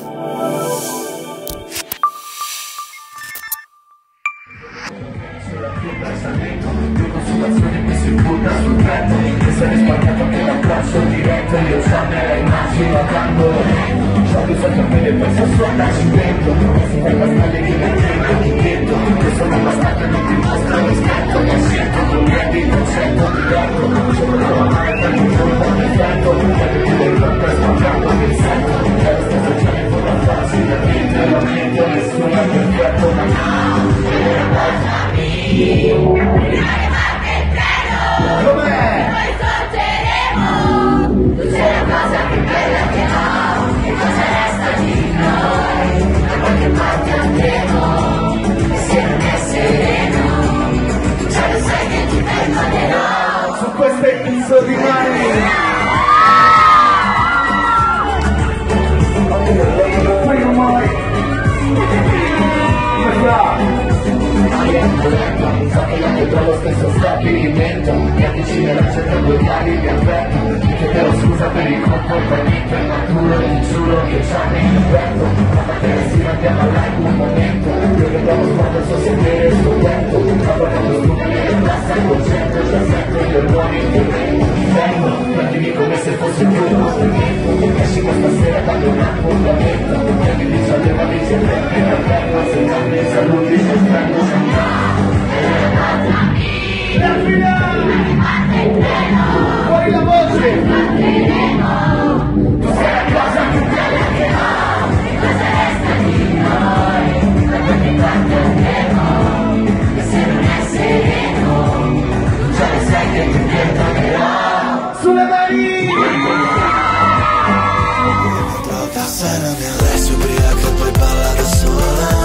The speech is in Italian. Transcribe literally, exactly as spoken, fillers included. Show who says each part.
Speaker 1: Di consumazione che si butta sul petto, e se ne spaccato anche l'approccio diretto. Io già me la immagino quando c'ho bisogno bene per sassuonarci dentro. Si fai bastante che mi tengo di dentro, che sono abbastanza non ti mostra rispetto. Mi sento con niente il concetto diretto, c'è quello a mare per un giorno perfetto. Quando ti devi per sbagliato mi sento, è lo stesso giorno con la facile mente. La mente nessuno è perfetto, ma no, è cosa mia. Com'è?
Speaker 2: Noi sorgeremo, tu sei la cosa più bella che ho, che cosa resta di noi, da qualche parte andremo, e se non è sereno, già lo sai che ti perdonerò.
Speaker 1: Su queste pizzo rimani. So che io vedrò lo stesso stabilimento, mi avvicinerò cercando di ali, mi avverto, mi chiederò scusa per il comportamento immaturo, ti giuro che già mi diverto, ma mattina si andiamo a live un momento, io vedo lo sguardo il suo sedere il suo vento, ma quando studio nelle classe al concetto, già sento gli ormoni che vengo, prendimi come se fosse più un movimento, esci questa sera dammi un appuntamento, prendi di soldi ma dici sempre da fermo, se non mi saluti se prendo sempre. La finale! Fuori la voce! Tu sei la cosa più bella che ho, che cosa resta di noi, da qualche parte andremo, e se non è sereno, tu già lo sai che ti perdonerò. Sulle mani!
Speaker 3: Sera mi arresto ubriaca e poi balla da sola.